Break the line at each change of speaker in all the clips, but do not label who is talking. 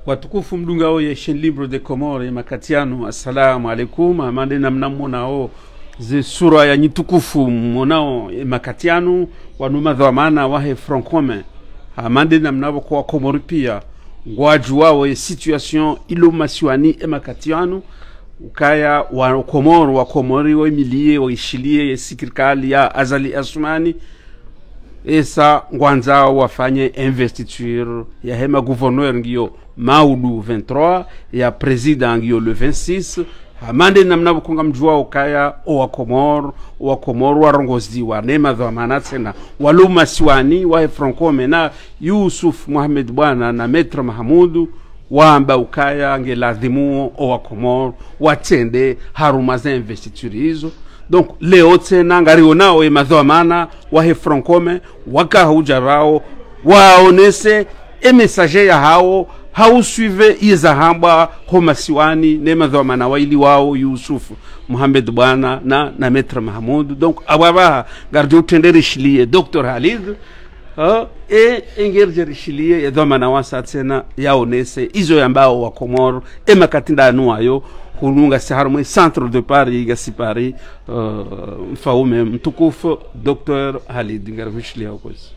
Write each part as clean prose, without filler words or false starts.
Watukufu mdunga oye Chaîne libre de Comores makatiano, assalamu alaikum. Amande namna monao ze sura ya nyitukufu monao makatiano wanuma dhamana wahe francome. Amande namna kwa Komori pia ngwaju wao situation ilo masiwani makatiano ukaya wa Komori wa milie wa ishilie sikirikali ya Azali Assoumani. Esa ngwanza wafanye investiture ya hema gouverneur ngiyo Maudu 23 ya president ngiyo le 26. Hamande namna bukunga mjua ukaya owa Komoro warongozi wa nema dhamana tena waluma siwani wa francome na Yusuf Mohamed Bwana na Maître Mahamudu wamba ukaya ngeladhimu owa Komoro watende haruma za investiture hizo. Donc leo tena ngarionao emadhamana wahe francome waka hujarao waonese message ya hao hausuive izahamba homasiwani nemadhamana waili wao Yusuf Mohamed Bwana na Maître Mahamoud. Donc ababa gardio tendere shilie Dr Halid engerje rishilie ya dhamana wasa tena yaonese izo yambao wa Komoro makatinda anuayo hununga saharumwe centre de Paris gasi Paris mfaume mtukufu Dr Halid ngarvishlia okozi.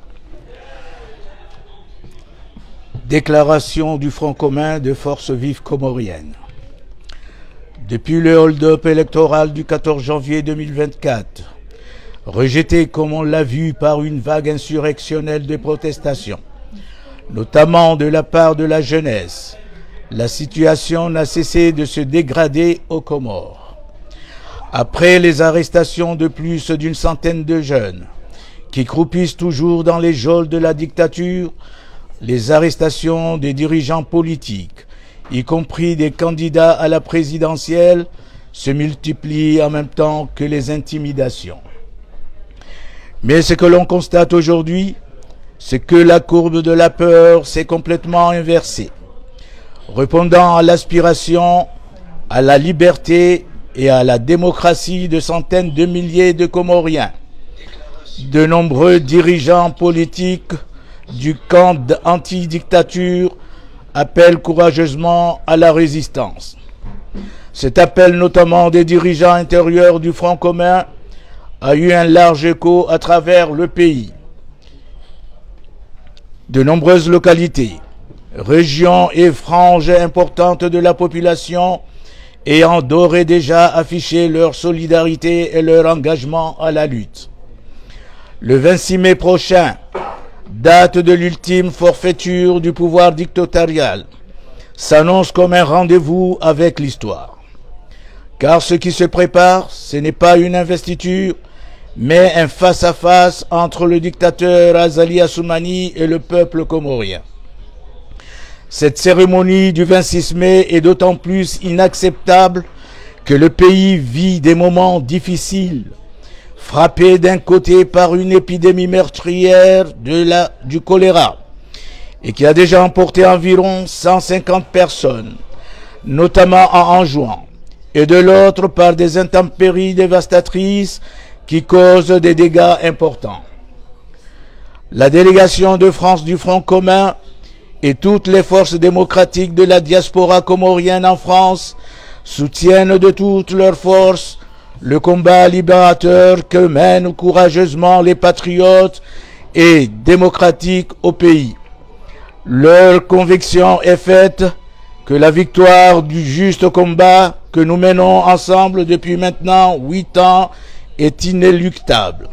Déclaration du Front commun de forces vives comoriennes. Depuis le hold-up électoral du 14 janvier 2024, rejeté comme on l'a vu par une vague insurrectionnelle de protestations, notamment de la part de la jeunesse, la situation n'a cessé de se dégrader aux Comores. Après les arrestations de plus d'une centaine de jeunes, qui croupissent toujours dans les geôles de la dictature, les arrestations des dirigeants politiques, y compris des candidats à la présidentielle, se multiplient en même temps que les intimidations. Mais ce que l'on constate aujourd'hui, c'est que la courbe de la peur s'est complètement inversée. Répondant à l'aspiration à la liberté et à la démocratie de centaines de milliers de Comoriens, de nombreux dirigeants politiques du camp anti-dictature appellent courageusement à la résistance. Cet appel, notamment des dirigeants intérieurs du Front commun, a eu un large écho à travers le pays. De nombreuses localités, régions et franges importantes de la population ayant d'ores et déjà affiché leur solidarité et leur engagement à la lutte. Le 26 mai prochain, date de l'ultime forfaiture du pouvoir dictatorial, s'annonce comme un rendez-vous avec l'histoire. Car ce qui se prépare, ce n'est pas une investiture, mais un face-à-face entre le dictateur Azali Assoumani et le peuple comorien. Cette cérémonie du 26 mai est d'autant plus inacceptable que le pays vit des moments difficiles, frappé d'un côté par une épidémie meurtrière du choléra, et qui a déjà emporté environ 150 personnes, notamment en Anjouan, et de l'autre par des intempéries dévastatrices qui causent des dégâts importants. La délégation de France du Front commun et toutes les forces démocratiques de la diaspora comorienne en France soutiennent de toutes leurs forces le combat libérateur que mènent courageusement les patriotes et démocratiques au pays. Leur conviction est faite que la victoire du juste combat que nous menons ensemble depuis maintenant 8 ans est inéluctable.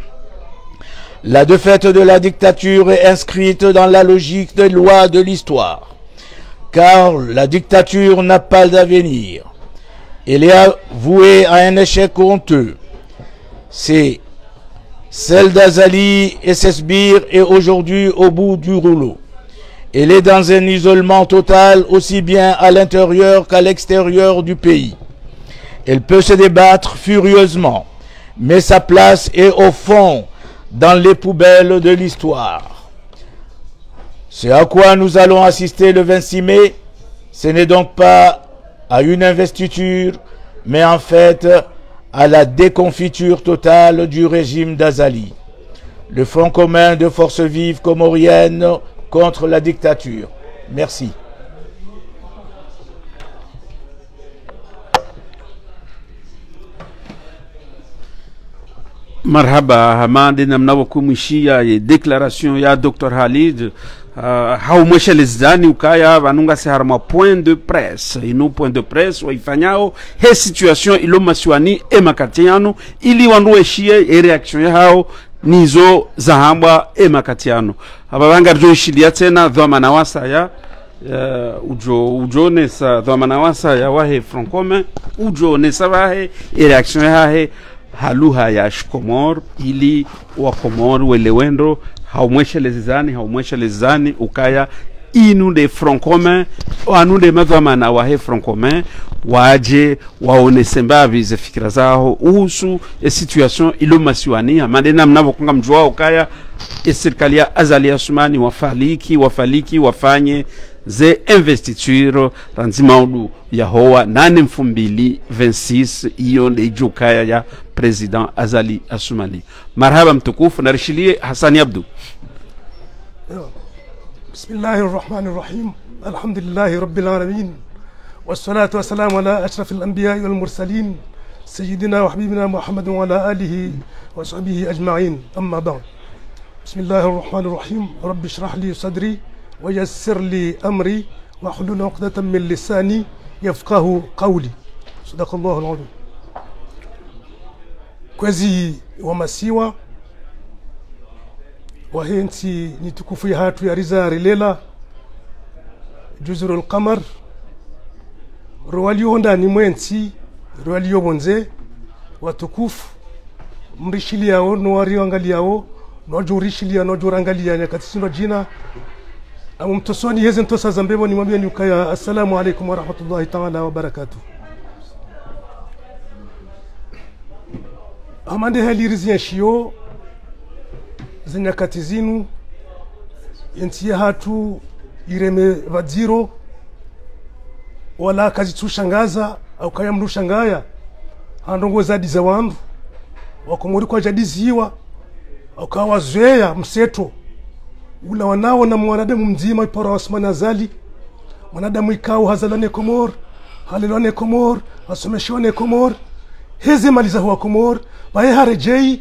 La défaite de la dictature est inscrite dans la logique des lois de l'histoire, car la dictature n'a pas d'avenir. Elle est vouée à un échec honteux. C'est celle d'Azali et ses sbires est aujourd'hui au bout du rouleau. Elle est dans un isolement total aussi bien à l'intérieur qu'à l'extérieur du pays. Elle peut se débattre furieusement, mais sa place est au fond, dans les poubelles de l'histoire. Ce à quoi nous allons assister le 26 mai, ce n'est donc pas à une investiture, mais en fait à la déconfiture totale du régime d'Azali. Le Front commun de forces vives comoriennes contre la dictature. Merci.
Marhaba hamande na mnawokumishia ye declaration ya Dr. Khalid haumweshelezani ukaya vanunga se harma point de presse ino point de presse waifanyao he situation ilo masiwani emakatiano ili wandueshie e reaction ya hao nizo zahambwa emakatiano ababanga rjoishilia tena dhamana wasa ya ujo nesa dhamana wasa ya wahe francome ujo nesa wahe e reaction ya hahe haluha ya shkomor ili wa komor welewendo haumweshelezani ukaya inu de francome anu de madhamana wahe francome waje waonese mbavi ze fikira zao uhusu e situation ilo masiwani amandena mnavokunga mjua ukaya e serikali ya Azali Assoumani wafaliki wafanye ze investiture ranzimaudu ya hoa 8/2026 iyo nde ijukaya ya president Azali Assoumani. Marhaba mtukufu na rishilie Hasani Abdu.
Bismillahirrahmanirrahim. Alhamdulillahi rabbil alamin. Wassalatu wassalamu ala ashrafil anbiya'i wal mursalin sayyidina wa habibina Muhammadin wa ala alihi wa sahbihi ajma'in. Amma ba'd. Bismillahirrahmanirrahim. Rabbi shrah li sadri ويسر لي أمري واحلل عقدة من لساني يفقه قولي. صدق الله العظيم. kwezi wa masiwa wahensi nitukufu ya hatu ya rizari lela juzurul qamar rwaliyo ndani mwensi rwaliyo bonze watukufu mrishilia no wari angalia no jurishilia no jurangalia nyakati sindo jina amumtosoni heze ntosa zambebo ni mwambie ni ukaya assalamu alaikum wa rahmatullahi ta'ala wa barakatuh. Amande halirizi ya shio zenyakati zinu yentie hatu ireme vadziro wala kazi tushangaza au kaya mrushangaya handongo zadi za wandu wakomori kwa jadiziwa au kawa zoea mseto ula wanao na mwanadamu mzima ipora Osman Azali mwanadamu ikao hazalane Komor halilone Komor asomeshone Komor heze maliza huwa Komor bae harejei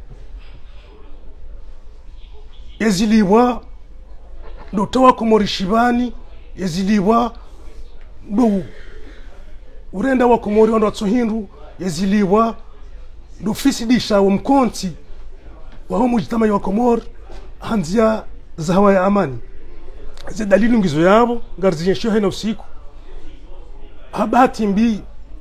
eziliwa ndo tawa Komori shibani eziliwa ndo urenda wa Komori wando watsohindu eziliwa ndo fisidisha wa mkonti wa homu jitamai wa Komor hanzia zahawa ya amani ze dalilu ngizo yabo ngarziyesho hena usiku habati mbi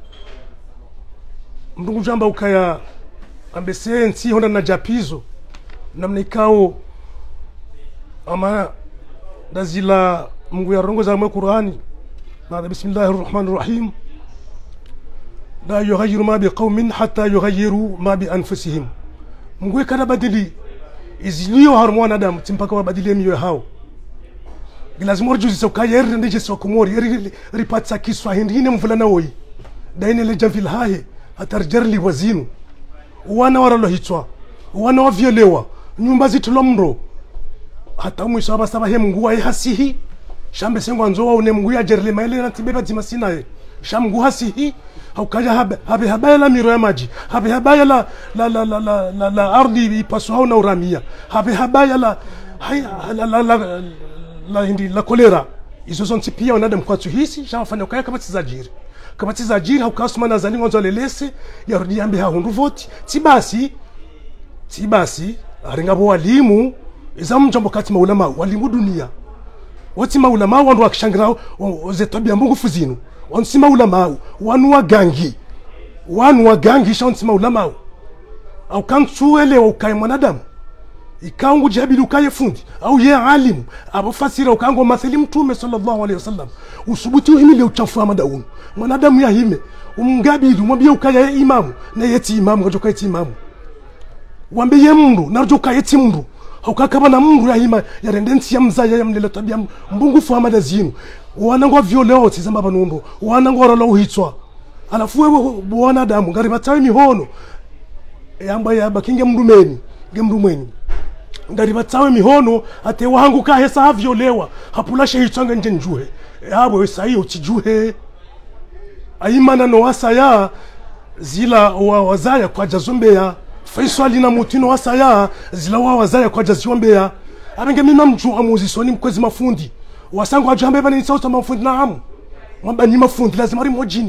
mdungu jamba ukaya ambesensi honda na japizo namnikao ama dazila mungu ya rongo za Qur'ani na bismillahirrahmanirrahim la yughayyiru ma biqaumin hatta yughayyiru ma bi anfusihim mungu kana badili iziliyo harmona adam timpaka wabadilie miyo hao lazima urjuzi sokaya eri ndije sokomori eri ripatsa kiswa hindine mvulana woi daine le jamfil haye atarjarli wazinu wana waralo hitwa wana wavyolewa nyumba zitulo mro hata mwisho abasaba he mungu wa hasihi shambe sengwa nzoa une mungu ya jerle maile na tibeba timasina shamgu hasihi au kaja habe habaya miro ya maji habe habaya la ardhi ipaswa na uramia habe habaya la hindi la kolera izo zonti pia wanadamu kwa tuhisi shafanya kaya kama tizajiri au kasuma Azali ngonzo lelese yarudi ambe ha hundu voti tibasi aringabo walimu izamu njombo kati maulama walimu dunia wati maulama wandu wakishangira zetabia mungu fuzinu wansima ulama wanu wagangi shansima ulama au kantuele ukaye mwanadamu ikangu jabili ukaye fundi au ye alimu abofasira ukango mathali mtume sallallahu alaihi wasallam usubuti uhimile uchafu wa madaunu mwanadamu ya hime umngabili mwambie ukaye imamu na yeti imamu ngojoka yeti imamu wambie mundu narjoka yeti mundu haukakaba na mundu ya hima ya rendensi ya mzaya ya mlele tabia mbungufu wa madazinu wanangwa violeo tizamba banundo wanangwa rolo uhitwa alafu wewe bwana damu ngari batawe mihono yamba ya bakinge mrumeni ngari batawe mihono ate wangu ka hesa havyolewa hapulashe hitwanga nje njuhe yabo wesayi uchijuhe ayimana no wasaya zila wazaya kwa jazumbe ya Faisal na mutino wasaya zilawa wazaya kwa jaziwambea abenge mimi mtu amuzisoni mkwezi mafundi wasangu ajambe bani sauta mafundi na hamu mwamba ni mafundi lazima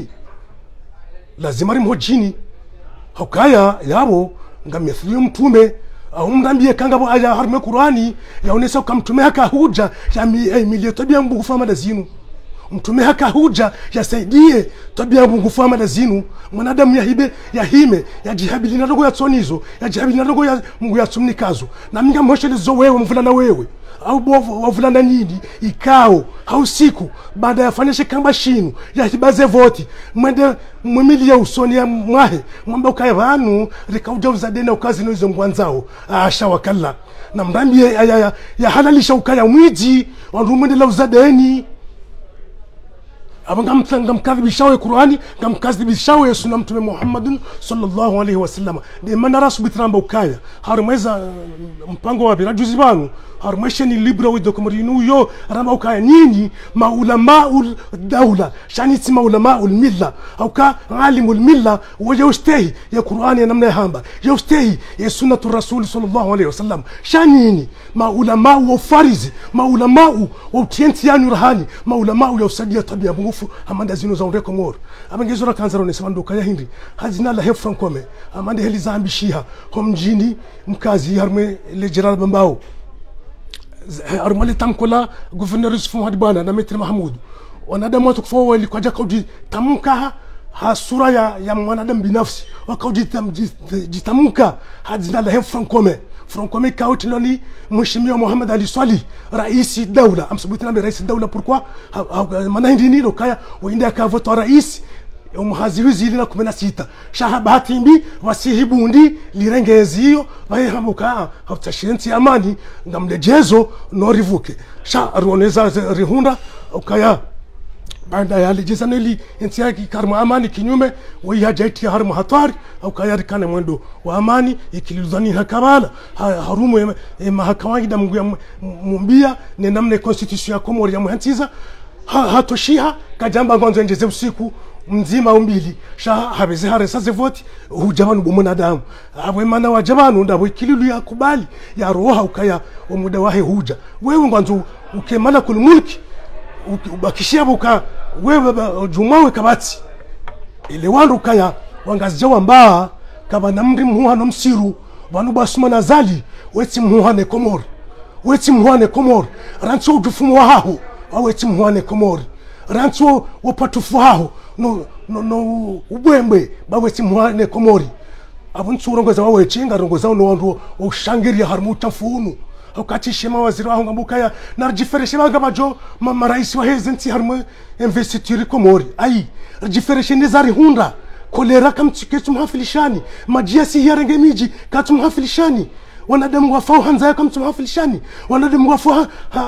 ri mhojini hokaya yabo ngamethiliyo mtume au mdambie kangabo aya harme Qur'ani yaonesa ukamtume haka huja ya milio tabia Mungu fama da zinu mtume haka huja yasaidie tabia Mungu fama da zinu mwanadamu yahime yajihabili na rogo ya tsonizo yajihabili na rogo ya Mungu ya tsumnikazo na minga mhoshelizo wewe mvulana wewe au bovu wavulana nyinyi ikao au siku baada ya fanyeshe kamba shinu ya hibaze voti mwende mwimili ya usoni ya mwahe mwamba ukaya vanu rekauja uzadena ukazi noizo mwanzao asha wakala na mdambi ya halalisha ukaya mwiji wanumwende la uzadeni abanga ngamkadhibishawe Qur'ani ngamkadhibishawe sunna mtume Muhammadin sallallahu alaihi wasallam de manara subitramba ukaya harumeza mpango wa birajuzi banu harumesha ni libra wa dokumrinu yo ramba ukaya nyinyi maulamaul dawla shani si maulamaul milla au ka alimul milla wajustehi ya Qur'ani ya namna hamba yustehi ya sunnatu rasul sallallahu alaihi wasallam shanini maulama wa farizi maulama wa utienti ya nurhani maulama ya usadia tabia bungufu amanda zino za ndeko moro abangezora kanzaro nesando kaya hindi hazina la hefran kome amanda heli zambi shiha homjini mkazi harme le general bambao armali tamkola gouverneur Yusuf Hadibana na Metri Mahmud wanadamu watu kufua walikuwa kaudi tamka ha sura ya mwanadamu binafsi wakaudi jitamka hazina la hefran kome Francome kauti noni mheshimiwa Muhammad Ali Swali rais dawla amsubutina be rais dawla pourquoi mana hindi ni lokaya waende akavoto rais umhaziwizi lina 16 shahabati mbi wasihibundi lirengezio bayihamuka haftashinti amani ngamlejezo no rivuke sha roneza rihunda ukaya baada ya lijizaneli intiaki karma amani kinyume wayajaiti harmu hatari au kayari kana mwendo wa amani ikilizani hakabala harumu mahakama da Mungu mumbia ne namne constitution ya Komori ya muhantiza hatoshiha kajamba ngonzo njeze usiku mzima umbili sha habeze haresa zevoti hujabanu bomonadamu abwe mana wajabanu ndabo ikililu ya kubali ya roha ukaya umuda wahe huja wewe ngwanzo ukemala kul mulki ubakishia buka wewe jumawe kabati ile wandu kaya wangazija wamba kaba namri muhano msiru banu basuma nazali weti muhane komor rancho udufumu waho weti muhane komor rancho wopatufu waho no ubwembe baweti muhane komori abuntsuro ngoza wawe chinga rongoza no wandu ushangiri harmuta funu wakati shema waziri wa ngambuka ya narjifereshe bagabajo mama rais wa hezenti harmu investiture Komori ai rjifereshe nizari hunda kolera kamtiketu mhafilishani majiasi yarenge miji katu mhafilishani wanadamu wafao hanza ya kamtu mhafilishani wanadamu wafao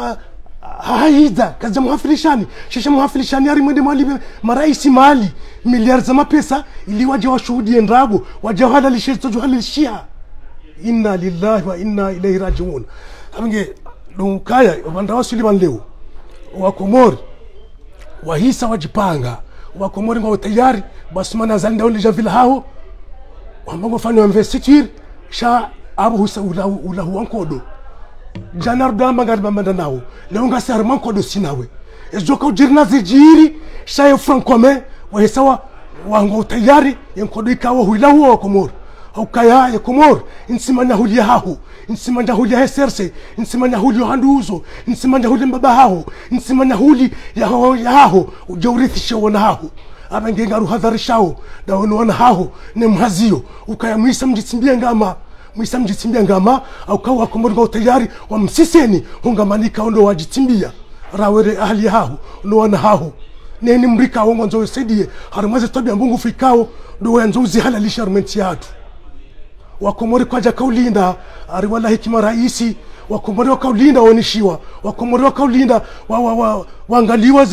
haida kaza mhafilishani shisha mhafilishani ari mwende mali maraisi mali miliari za mapesa ili waje washuhudie ndago waje halalishe tojuhalishia inna lillahi wa inna ilayhi rajiun abange lukaya bandawasuli banleo wa Komori wahisa wajipanga wa Komori ngo tayari basmana zalenda ulija vile hao wambango fanya investiture sha abu husa ulahu wankodo janar dama garba mandanao leonga sarman kodo sinawe ezoka ujirna zijiri sha Francome wahisa wango tayari yankodo ikawa huilahu wa Komori ukaya ya Komori insimanya hulia hahu insimanya hulia heserse insimanya huli handuzo insimanya huli mbaba hahu insimanya huli ya hahu ujaurithi wana hahu abangenga ruhadharishao dawono wana hahu ne mhazio ukaya mwisa mjitimbia ngama au kawa Komori ngo tayari wa msiseni hungamanika ondo wajitimbia rawere ahli hahu no wana hahu neni mrika wongo nzo usaidie harumaze tabia mbungu fikao ndo wenzo uzihalalisha armenti yatu wa Komori kwaja kaulinda ari wala hikima raisi wa Komori wakaulinda wanishiwa wa Komori wakaulinda waangaliwa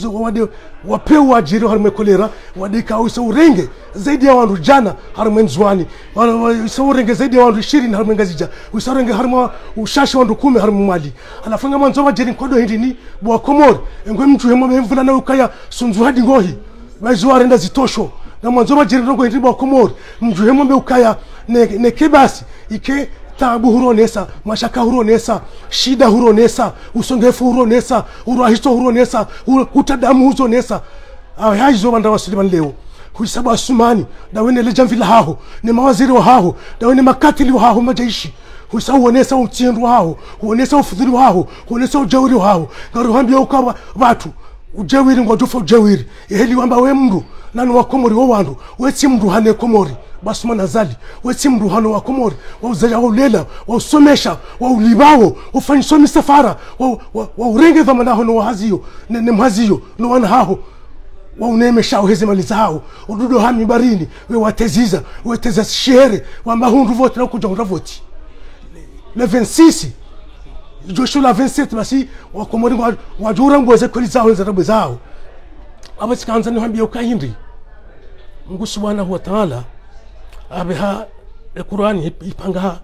wapewa ajiri harme kolera wadika usa urenge zaidi ya wandu jana harme nzwani usa urenge zaidi ya wandu 20 harme ngazija usa urenge harme ushashi wandu 10 harme mali alafanga mwanzo wajiri kodo hindini wa Komori ngwe mtu hemo mvula na ukaya sunzu hadi ngohi baizwa renda zitosho na mwanzo wajiri rongo hindi wa Komori mtu hemo ukaya ne kebasi ike tabu huronesa, mashaka huronesa, shida huronesa, usongefu huronesa, urahisto huronesa, utadamu huronesa. Hizo banda wasiliman leo huisabu asumani dawene lejamvila haho ni mawaziri wa haho dawene makatili wa haho majaishi huisabu huonesa utiendu wa haho huonesa ufudhili wa haho huonesa ujawiri wa haho garuhambia ukawa watu ujawiri ngwajufa ujawiri iheli wamba we mndu nanu wakomori wa wandu weti mndu hane komori basuma nazali weti mndu hano wakomori wauzaya waulela wausomesha waulibawo ufanyisomi safara waurenge dhamana hono wahaziyo ne mhaziyo no wana haho waunemesha uheze maliza hao ududo hami barini we wateziza we teza shere wamba hundu vote na kujonga vote le 26 Joshua la 27 basi wakomori wajura ngoze kweli zao zarabu zao abasikanza ni hambia ukahindi Mungu Subhanahu wa Ta'ala abeha Qur'ani ipanga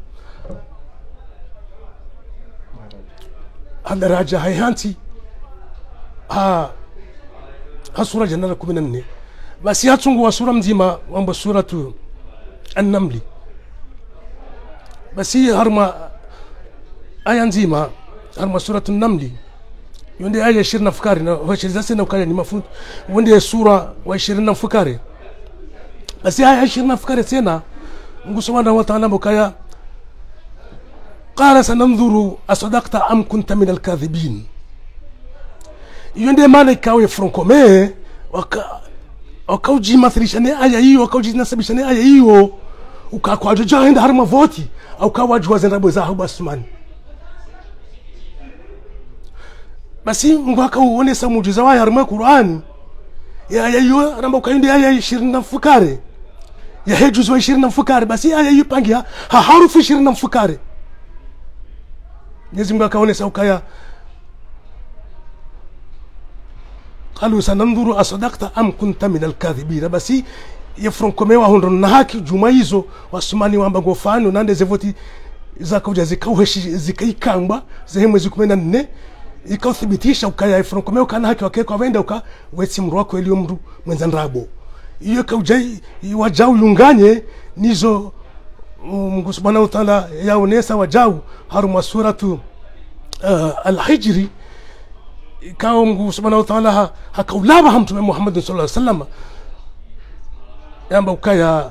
hadaraja hayhanti sura jana 14 basi hatungu wa sura mzima mambo suratu an-naml basi harma aya nzima harma suratu an-naml yonde aya 20 na fukari na washiriza sana ukale ni mafunzo wonde sura wa 20 na fukari basi aya 20 na fukari tena Mungu Subhanahu wa Ta'ala mukaya qala sananzuru asadaqta am kunta min al-kadhibin yonde malaika wa francome wakauji mathrishane aya hiyo wakauji nasabishane aya hiyo ukakwaje jahenda harma voti au kawajwa zendabo za basmani basi Mungu akauonesa muujiza wa harma Qur'an ya aya hiyo ramba ukainde aya 20 na fukare ya hejuzo 20 na fukare basi aya hiyo pangia harufu 20 na fukare Mwenyezi Mungu akaonesa ukaya قالوا سننظر أصدقت أم كنت من الكاذبين بس يفرنكم وهون نهاك جمايزو واسماني وامبغو فانو نande zevoti zakaja zikai kamba zehemu zikumena nne ikathibitisha ukaya yafrunkum ukana haki wake kwa wenda uka weti mru wako elio mru mwenza ndrabo iyo kaujai wajau yunganye nizo Mungu Subhanahu wa Ta'ala yaonesa wajau haruma suratu al-Hijri kao Mungu Subhanahu wa Ta'ala hakaulaba mtume Muhammad sallallahu alaihi wasallam yamba ukaya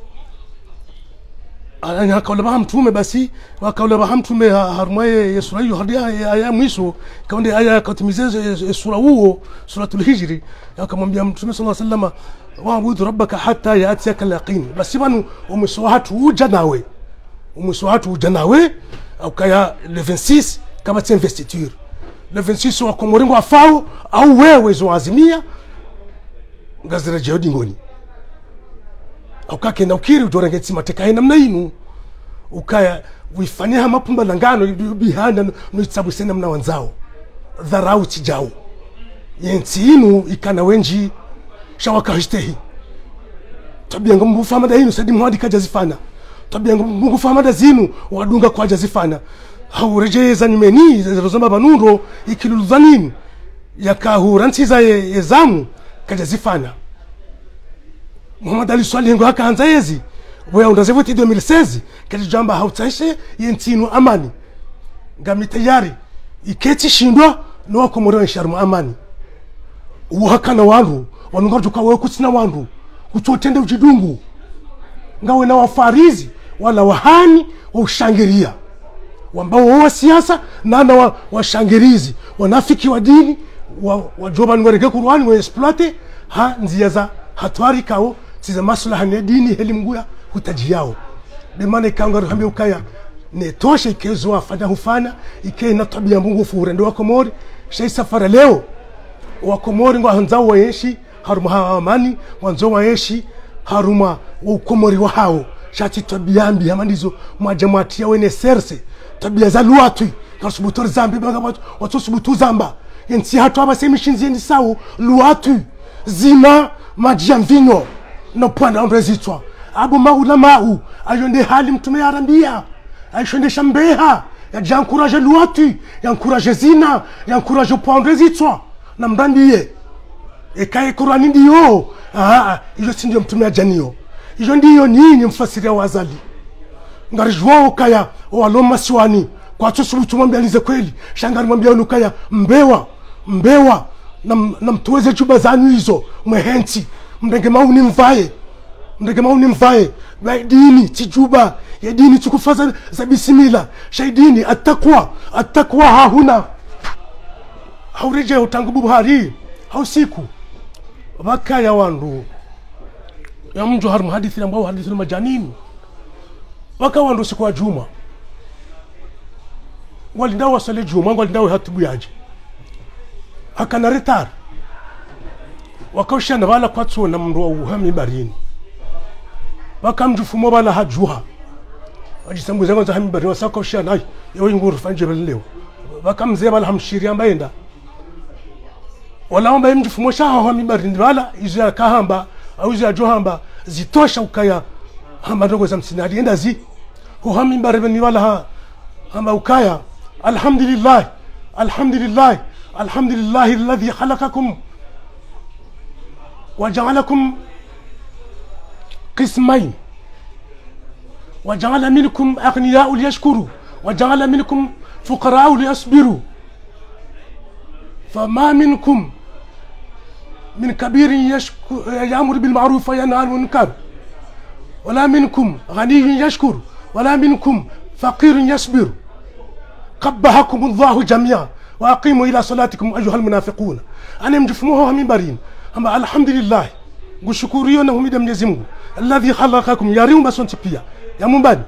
anya hakaulaba mtume basi wakaulaba mtume harumaye sura hiyo hadi aya mwisho kaonde aya katimize sura huo suratul Hijri akamwambia mtume sallallahu alaihi wasallam waabudu rabbaka hatta ya'tiyaka al-yaqin basi banu umswahatu ujanawe ukaya le 26 kama c'est investiture le 26 wa komoringo afao au wewe zoazimia ngazira jodi ngoni au kake na ukiri udorangeti mateka ina mna inu ukaya wifanyia mapumba langano bihanda no sena mna wanzao dharau tijao yenti inu ikana wenji shawaka hitehi tabia ngombu famada inu sadi mwadi kajazifana tabia ngombu famada zinu wadunga kwa jazifana haurejeza nyumeni zilizoma banundo ikiluluzanini yakahura ntiza yezamu kajazifana Muhammad Ali Swalihengo hakaanza yezi wewe undazevoti 2016 kajamba hautaishe yentinu amani ngami tayari iketi shindwa no wakomoro sharmu amani uhakana wandu wanungajuka wewe kutsina wandu kutotende ujidungu ngawe na wafarizi wala wahani wa ushangiria wambao wa siasa na washangirizi wanafiki wa dini wajoba ngoreke Qur'ani wa exploite nzia za hatwari kao tiza maslaha ya dini helimguya hutajiao de maana kangaru hambe ukaya ne tosha ikezo afanya hufana ike na tabia Mungu furendo wa Komori shay safara leo wa Komori ngo hanzao waeshi haruma amani wanzo waeshi haruma wa Komori wa hao shati tabiambi amandizo majamati ya wene serse tabia za luatu kasubutori zambi baga watu subutu zamba yensi hatu abasemishinzi ndi sawo luatu zina majamvinyo no pwana ondrezitwa abo maula mau ayonde hali mtume arambia ayshonde shambeha ya jankuraje luatu yankuraje zina yankuraje pondrezitwa na mbandiye ekaye Qur'ani ndiyo iyo sindio mtume ajanio iyo ndiyo nini mfasiria wazali ngarijwa ukaya waloma siwani kwa tusu tumwambia lize kweli shangari mwambia ukaya mbewa na mtuweze chuba zanyu hizo mwehensi mdenge mauni mvae dini tijuba ya dini tukufaza za bismillah shaidini atakwa hahuna haureje utangu buhari hausiku wakaya wandu ya mjo harum hadithi ambao hadithi majanini wakawandu siku wa juma walindao wasale juma walindao hatubu yaje akana retar wakaoshana wala kwatso na mro uhami barini wakamjufumo bala hajuha wajisambuza kwanza hami barini wasakaoshana ai yo inguru fanje leo wakamzee bala hamshiri ambaenda wala amba mjufumo shaho hami barini wala izo kahamba au izo johamba zitosha ukaya hamba ndogo za msinari enda zi hami barini wala hamba ukaya alhamdulillah الذي خلقكم وجعلكم قسمين وجعل منكم أغنياء ليشكروا وجعل منكم فقراء ليصبروا فما منكم من كبير يأمر بالمعروف وينهى عن المنكر ولا منكم غني يشكر ولا منكم فقير يصبر قبحكم الله جميعا واقيموا الى صلاتكم ايها المنافقون انا مجفموها من برين اما الحمد لله وشكوريو نهم دم نزمو الذي خلقكم يا ريم بسنت بيا يا منبان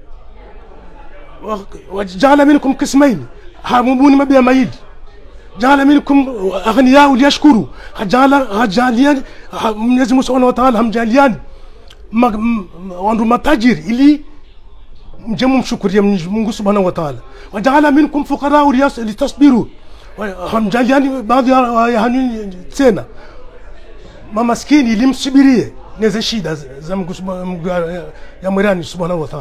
وجعل منكم قسمين همون ما بيا مايد جعل منكم اغنياء ليشكروا جعل نزمو سبحانه وتعالى هم جاليان وانdu matajiri ili mjemu mshukuria Mungu subhanahu wa ta'ala waja'ala minkum fuqara litasbiru hamjaliani baadhi ya hani tena mamaskini ilimsubirie neze shida za Mungu ya mwirani subhanahu wa ta'ala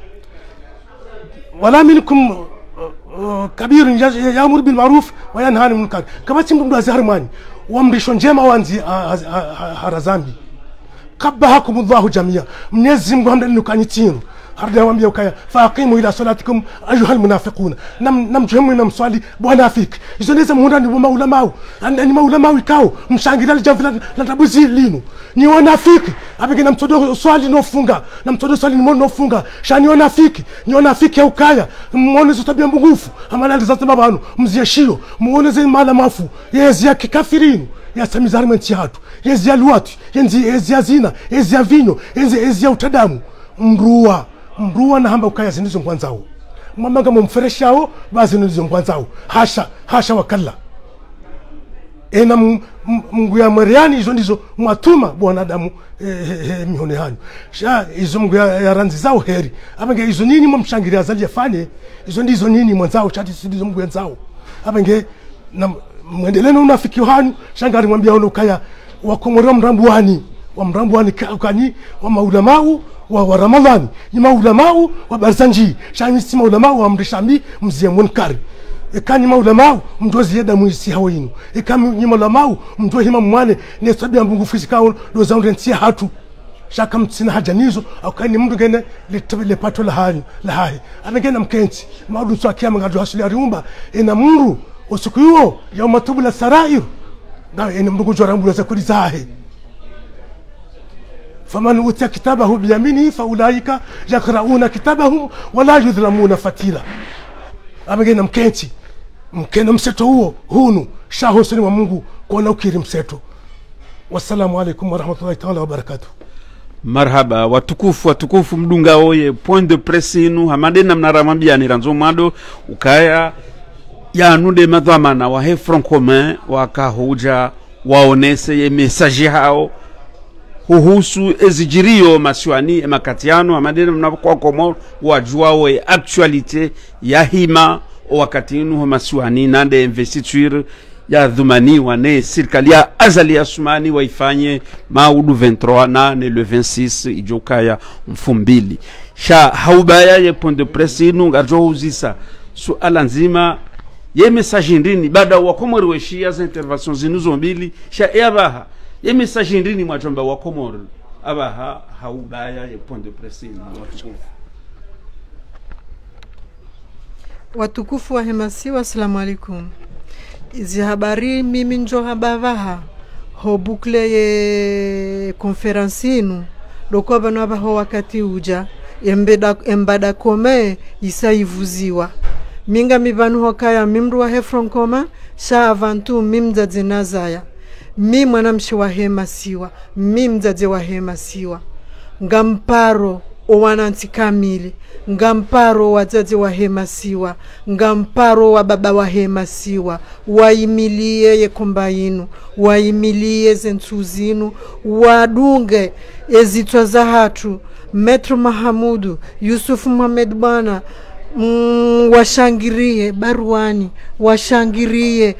wala minkum kabir ya'muru bil ma'ruf wa yanha 'anil munkar kama timbu azharmani wamrisho njema wanzi harazambi qabbahakumullahu jamia Mwenyezi Mungu hamdani harda wambia ukaya faqimu ila salatikum ayuha almunafiquna namjuhemu na mswali bwanafiki hizo ndizo muunda ni maulama ni maulama ikao mshangilia jambo la tabuzi linu ni wanafiki abike na mtodo swali nofunga na mtodo swali ni nofunga shani wanafiki ya ukaya muone zo tabia mbugufu amana za babanu mziashio muone ze mala mafu yezi ya kikafirinu ya samizarmenti hatu yezi ya luwatu yezi ya zina yezi ya vinyo yezi ya utadamu mruwa na hamba ukaya zinizo mkwanzao mwamanga mumfereshao bazi zinizo mkwanzao hasha wakalla ena mungu ya mariani hizo ndizo mwatuma bwanadamu mihone hanyu hizo mungu ya ranzi zao heri abenge hizo nini mwamshangiria zali yafanye hizo ndizo nini mwanzao chati ndizo mungu ya nzao abenge na mwendeleno unafiki hanyu shangari mwambia ukaya wakomora mrambuani kani wa maulamau wa Ramadhani ni maulamau wa Barzanji shani si maulamau wa mrishambi mzie munkari ekani maulamau mjozi yeda muisi hawinu ekani ni maulamau mjozi hima mwane ne sabia mbungu fisikao do zaundentia hatu shaka mtsina hajanizo akani mndu gene le pato la hai anagena mkenti maudu so akiyama ngado hasuli ariumba ena muru usiku huo ya matubu la sarair na ena mndu kujora mbula za kulizahe فمن أوتي كتابه بيمينه فأولئك يقرؤون كتابهم ولا يظلمون فتيلا amegena mkena mseto huo hunu shaho sini wa Mungu kuona ukiri mseto. Wassalamu alaikum warahmatullahi ta'ala wabarakatuh.
Marhaba watukufu mdunga oye point de presse inu hamadena mnaramambia ni ranzo mado ukaya ya nude madhamana wa he front commun wakahoja waonese ye message hao huhusu ezijirio masiwani makatiano amadena mnapokuwa komo wajuao e actualite ya hima wakati inu masiwani nande investiture ya dhumani wane sirikali ya azali ya sumani waifanye maudu 23 na ne le 26 ijoka ya mfumbili sha haubaya ye point de presse inu ngajo uzisa suala nzima ye message ndini bada wakomori weshia za intervention zinuzo mbili sha eabaha ye message ndini mwachomba wakomori abaha haubaya ye point de presse inu watukufu
Watukufu wa hemasiwa, assalamu alaikum. Izi habari mimi njo habavaha ho bukle ye konferansi inu doko bano abaho wakati uja embada kome isa ivuziwa minga mibanu hokaya mimru wa hefronkoma sha avantu mimdadze nazaya mi mwanamshi wa hemasiwa mimdadze wa hemasiwa ngamparo owananti kamili ngamparo wazazi wa hemasiwa ngamparo wa baba wa hemasiwa waimilie ye kombainu waimilie zentuzinu wadunge ezitwa za hatu Metro Mahamudu Yusuf Muhammad bana washangirie baruani washangirie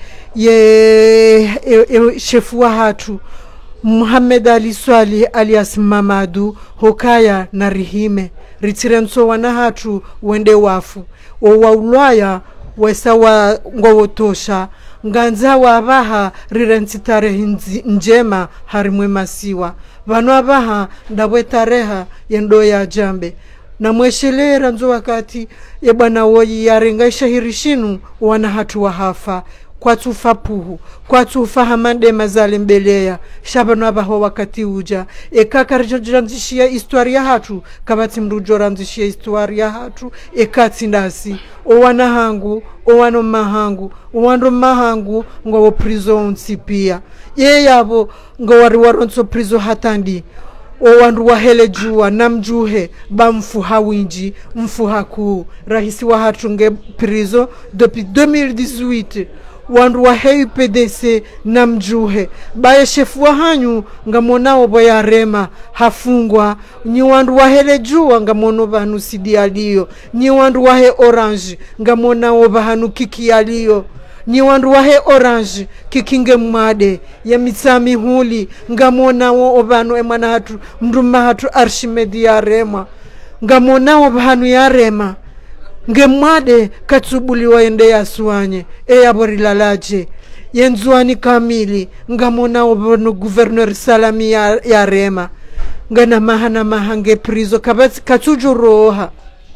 ye shefu wa hatu Muhammad Ali Swali alias Mamadu hokaya na rihime ritirenso wana hatu wende wafu wa ulaya wesa wa ngowotosha nganza wabaha rirentitare njema harimwe masiwa vano abaha ndabwetareha yendo ya jambe na mweshelera nzo wakati ye bwana woyi yarenga shahirishinu wana hatu wa hafa kwa tufa puhu kwa tufa hamande mazale mbeleya shabano abaho wakati uja ekakaranzishia historia hatu kabati mrujo ranzishia historia hatu ekati ndasi owana hangu owano mahangu owando mahangu ngo prison sipia ye yabo ngo wari waronso prison hatandi owandu wahele jua namjuhe bamfu hawinji mfu haku rahisi wa hatunge prison depuis 2018 wandu wa hei PDC namjuhe baye shefu wa hanyu ngamonao boya rema hafungwa ni wandu wa hele jua ngamono bahanu sidi aliyo ni wandu wa he orange ngamonao bahanu kiki aliyo ni wandu wa he orange kikinge mwade ya mitsami huli ngamonao obanu emana hatu mruma hatu Archimedi ya rema ngamonao bahanu ya rema ngemade katsubuli waende ya suanye yaborilalaje yenzuani kamili ngamona obono gouverneur Salami ya rema ngana mahana mahange prizo kabati katsujuroha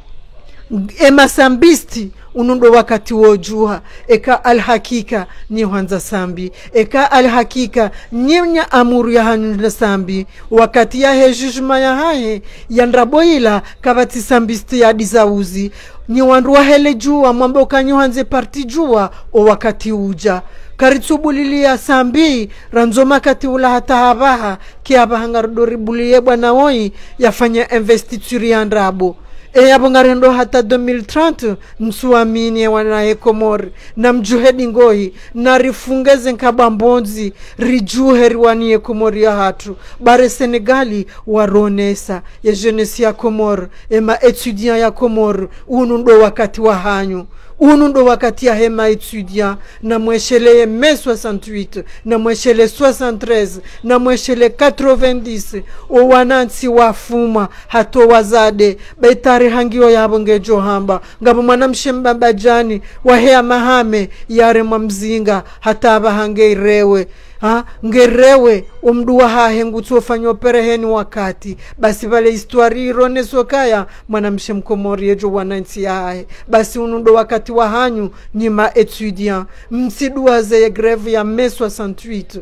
emasambiste unundo wakati wojuha eka alhakika ni hanza sambi eka alhakika nyenya amuru ya hanu sambi wakati ya hejujuma ya hae yandraboila kabati sambiste ya dizauzi ni wandu wa hele jua mwambo kanyohanze parti jua o wakati uja karitsubulilia sambi ranzoma kati ula hata habaha kia bahangaridoribulie bwana woi yafanya investiture ya ndrabo yabo ngarendo hata 2030 msuamini wana Komori na mjuhedi ngohi na rifungeze nkabambonzi rijuhe riwani Komori ya hatu bare Senegali waronesa ya jeunesse ya Komori ema etudiant ya Komori unundo wakati wa hanyu unundo wakati ya hema etudiant na mweshele mai 68 na mweshele 73 na mweshele 90 o wanansi wafuma hato wazade baitari hangio yabo ngejo hamba ngabo mwana mshemba bajani wahea mahame yare mzinga hata abahange irewe ngerewe umduwa hahe ngutofanya opereheni wakati basi vale histori irone sokaya mwana mshemkomori yejo wanansi yahe basi unundo wakati wa hanyu nima etudiant msiduaze ye greve ya mai 68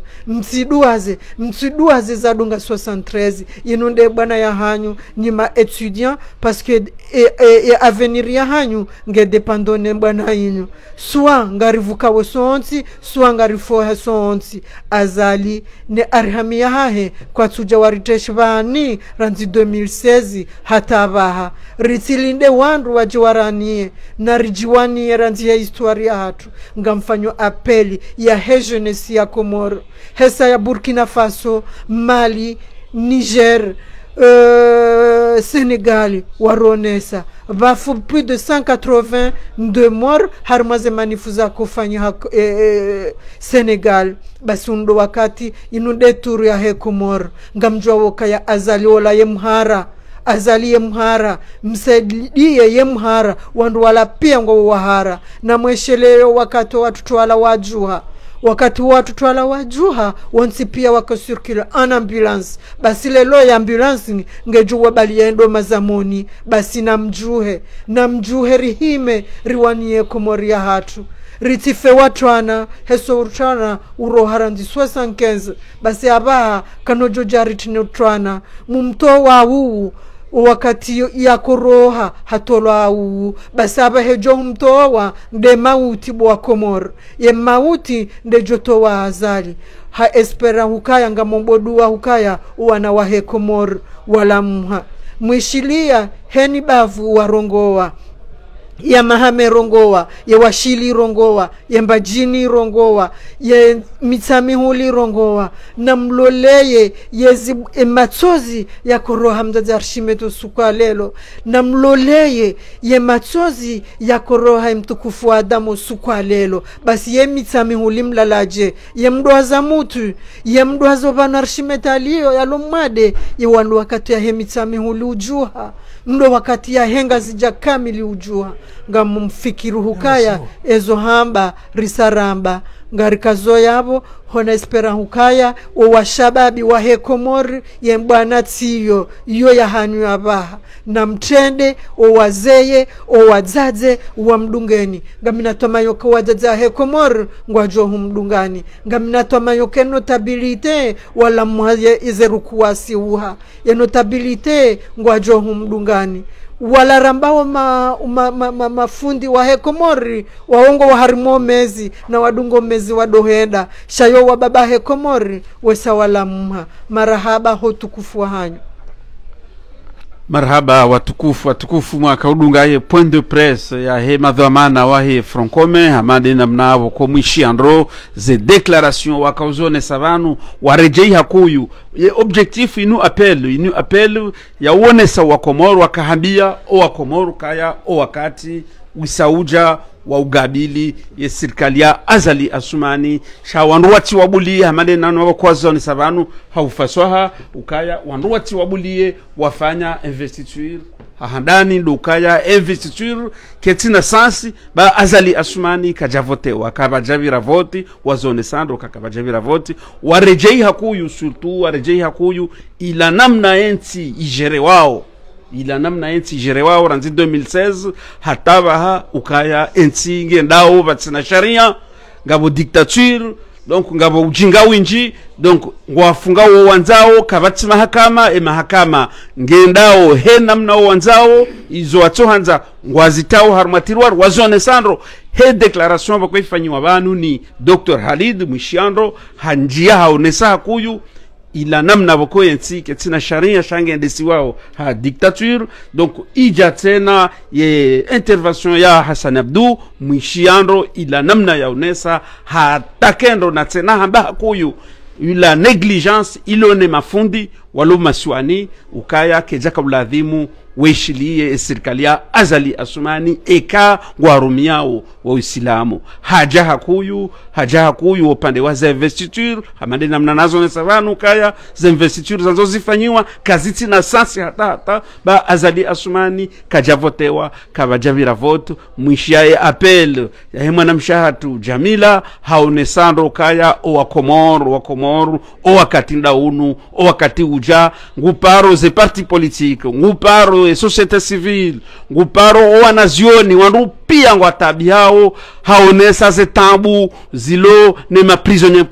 msiduaze zadunga 73 inunde bwana ya hanyu nima etudiant parce que avenir ya hanyu nge dependone bwana yinyu soit ngarivuka wosonsi soit ngarifoha sonsi azali ne arhamia hahe kwa tuja wariteshi bani ranzi 2016 hatabaha ritilinde wandu wajiwaranie na rijiwanie ranzi ya historia hatu ngamfanyo apeli ya jeunesse ya Komoro hesa ya Burkina Faso Mali Niger Sénégal waronesa bafu plus de 182 morts harmaze manifuza kufanya Sénégal basundo wakati inunde turu ya Komoro ngamjwa woka ya azaliola ye mhara msaidie ye mhara wandu wala pia ngo wahara na mwesheleo wakati watu wala wajuha wakati watu twala wajuha wonsi pia wako circule en ambulance basi lelo ya ambulance ngejuwa bali yendo mazamoni basi namjuhe rihime riwanie komoria hatu ritife watwana heso urchana uroharandi 75 basi abaha kanojo jaritine utwana mumto wa uu wakati ya koroha hatolwa uu basi abahejo mtowa nde mauti bwa komor ye mauti nde joto wa azali ha espera hukaya ngamomboduwa hukaya wana wahe komor wala muha mwishilia heni bavu warongowa ya mahame rongowa ya washili rongowa ya mbajini rongowa ya mitsamihuli rongowa na mloleye yezi matsozi ya koroha mdada arshimeto suka lelo na mloleye ye matsozi ya koroha mtukufu Adamu suka lelo basi ye mitsamihuli mlalaje ye mdoaza mutu ye mdoazo vano arshimetalio ya lomade ye wandu wakati ya he mitsamihuli ujuha ndo wakati ya henga zija kamili ujuha ngamumfikiru hukaya ezo hamba risaramba ngarikazo yabo hona espera hukaya o washababi wa hekomori ye mbwana tiyo iyo ya hanyu abaha na mtende o wazeye o wadzaze wa mdungeni ngaminatoma yoke wadzaze hekomori ngwajo humdungani ngaminatoma yoke notabilite wala mwaye izerukuwasi uha ye notabilite ngwajo humdungani wala rambao mafundi wa hekomori waongo wa harimo mezi na wadungo mezi wadohenda shayo wa baba hekomori wesa wala mha marahaba hotukufu wa hanyu
marhaba watukufu mwaka udunga ye point de presse ya he madhamana wa he Francome hamade namnavo ko mwishiandro ze declaration wakauzone savanu warejei hakuyu ye objectif inu appel ya uonesa wa Komoro wakahambia o wa Komoro kaya o wakati wisauja wa ugabili ye serikali ya Azali Asumani sha wanruwati wabuli hamade nanu wakwazone savanu haufaswaha ukaya wanruwati wabulie wafanya investiture hahandani ndukaya investiture ketina sansi ba Azali Asumani kajavote wakabajavira voti wazone sando kakabajavira voti warejei hakuyu surtout warejei hakuyu ila namna enti ijere wao ila namna enti ijere wao ranzi 2016 hatabaha ukaya enti ngendao batsina sharia ngabo dictature donc ngabo ujinga winji donc ngwafunga wo wanzao kabati mahakama mahakama ngendao he namna wo wanzao izo atohanza ngwazitao harmatirwar wazone sandro he declaration bakwifanyiwa banu ni Dr. Halid Mwishiandro hanjia haonesa hakuyu ila namna boko yensi ketina sharia shange ndesi wao ha dictature donc ija tena ye intervention ya Hassan Abdou Mwishiandro ila namna ya unesa ha takendo na tena hamba kuyu ila negligence ilone mafundi walo maswani ukaya kejaka uladhimu weshilie serikali ya Azali Asumani eka ngwarumiao wa Uislamu haja hakuyu upande wa za investiture hamande namna nazo nesavanu kaya za investiture zanzo zifanyiwa kaziti na sasi hata ba Azali Asumani kajavotewa kabajavira vote mwishiaye appel ya hemana mshahatu Jamila haonesando kaya o wa Komoro o wakatinda unu o wakati uja nguparo ze parti politique nguparo e société civile nguparo o wanazioni wandu pia ngwatabi hao haonesa ze tambu zilo ne ma prisonnier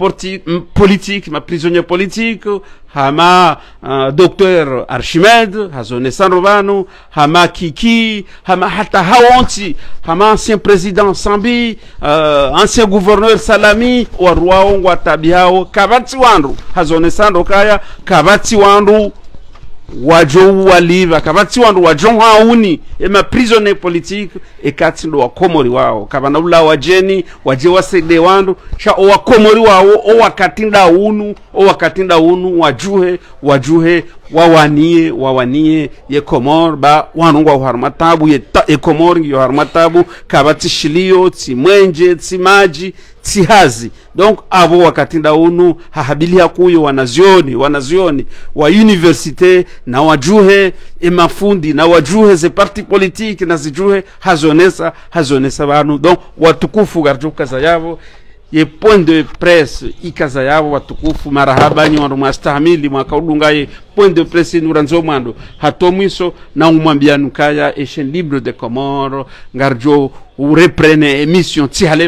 politique hama Dr. Archimede hazone sanrovano hama Kiki hama hata haonti hama ancien président Sambi ancien gouverneur Salami warwao ngwatabi hao kabati wandu hazone sando kaya kabati wandu wajo waliva kabati wandu wajo hauni ema prisonnier politique ekati ndo wakomori wao kabana ula wajeni waje wasede wandu sha o wakomori wao o wakatinda unu wajuhe wawanie ye Komor ba wanungwa uharmatabu ye Komor ngiyo harmatabu kabati shilio timwenje timaji tihazi donc abo wakatinda unu hahabili hakuyo wanazioni wa universite na wajuhe emafundi na wajuhe ze parti politique na zijuhe hazonesa banu donc watukufu garjuka za yavo ye point de presse ikaza yao watukufu marahaba nyi wandu mwastahamili mwakaudungaye point de presse nuranzo mwando hatomwiso na umwambia nukaya eshen libre de Comore ngarjo ureprene emission tihale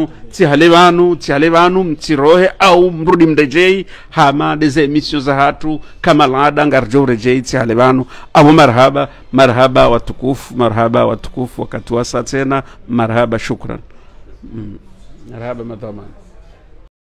vanu mtirohe au mrudi mrejei hama deze emission za hatu kama lada ngarjo rejei tihale vanu abo marhaba watukufu wakati wasa tena marhaba shukran. مرحبا مدام